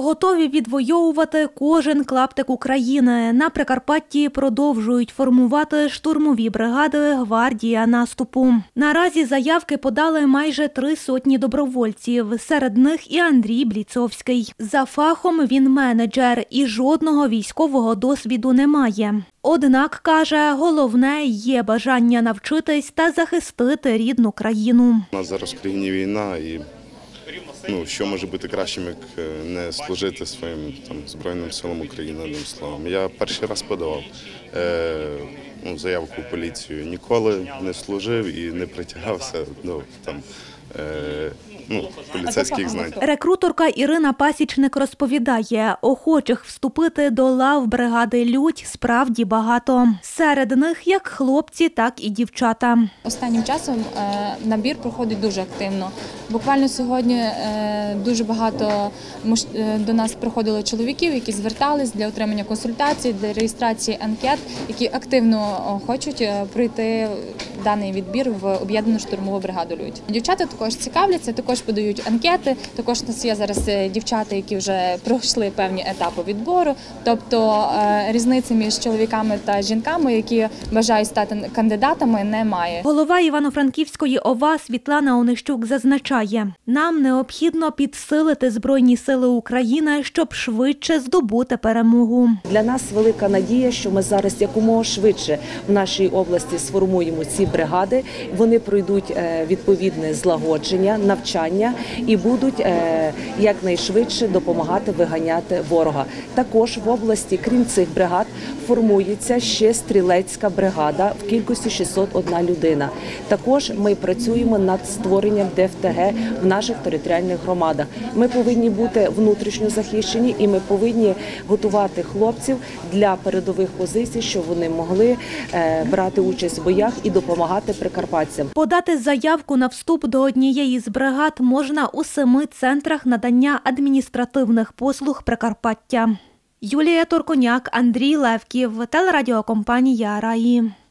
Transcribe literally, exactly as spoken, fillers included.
Готові відвоювати кожен клаптик України. На Прикарпатті продовжують формувати штурмові бригади «Гвардія наступу». Наразі заявки подали майже три сотні добровольців. Серед них і Андрій Бліцовський. За фахом він менеджер і жодного військового досвіду не має. Однак, каже, головне є бажання навчитись та захистити рідну країну. У нас зараз в країні війна і ну, що може бути кращим, як не служити своїм там, Збройним силам України, одним словом. Я перший раз подавав е, ну, заявку в поліцію. Ніколи не служив і не притягався до там, е, ну, поліцейських знань. Рекрутерка Ірина Пасічник розповідає, охочих вступити до лав бригади «Людь» справді багато. Серед них як хлопці, так і дівчата. Останнім часом набір проходить дуже активно. Буквально сьогодні дуже багато до нас приходило чоловіків, які звертались для отримання консультацій, для реєстрації анкет, які активно хочуть пройти даний відбір в об'єднану штурмову бригаду «Людь». Дівчата також цікавляться, також подають анкети. Також у нас є зараз дівчата, які вже пройшли певні етапи відбору. Тобто різниці між чоловіками та жінками, які бажають стати кандидатами, немає. Голова Івано-Франківської ОВА Світлана Онищук зазначає, нам необхідно підсилити Збройні сили України, щоб швидше здобути перемогу. Для нас велика надія, що ми зараз якомога швидше в нашій області сформуємо ці бригади. Вони пройдуть відповідне злагодження, навчання і будуть якнайшвидше допомагати виганяти ворога. Також в області, крім цих бригад, формується ще стрілецька бригада в кількості шістсот одна людина. Також ми працюємо над створенням Д Ф Т Г в наших територіальних громадах. Ми повинні бути внутрішньо захищені і ми повинні готувати хлопців для передових позицій, щоб вони могли брати участь в боях і допомагати прикарпатцям. Подати заявку на вступ до однієї з бригад можна у семи центрах надання адміністративних послуг Прикарпаття. Юлія Торконяк, Андрій Левків, телерадіокомпанія «Раї».